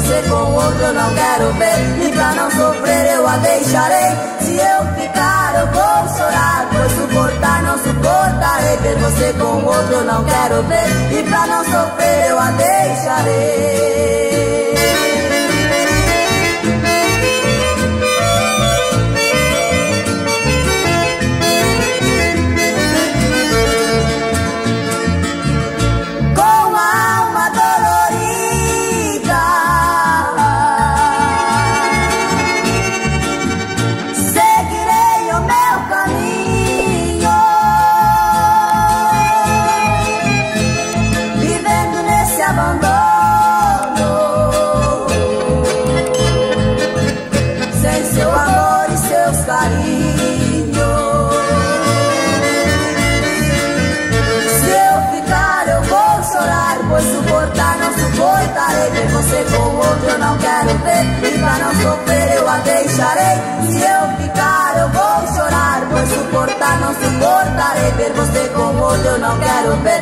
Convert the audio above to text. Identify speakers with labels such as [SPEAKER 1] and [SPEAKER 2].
[SPEAKER 1] você com outro eu não quero ver. E pra não sofrer eu a deixarei. Se eu ficar eu vou chorar, pois suportar não suportarei. Ver você com outro eu não quero ver. E pra não sofrer eu a deixarei. Ver você com outro eu não quero ver. E pra não sofrer eu a deixarei. Se eu ficar eu vou chorar, pois suportar não suportarei. Ver você com outro eu não quero ver.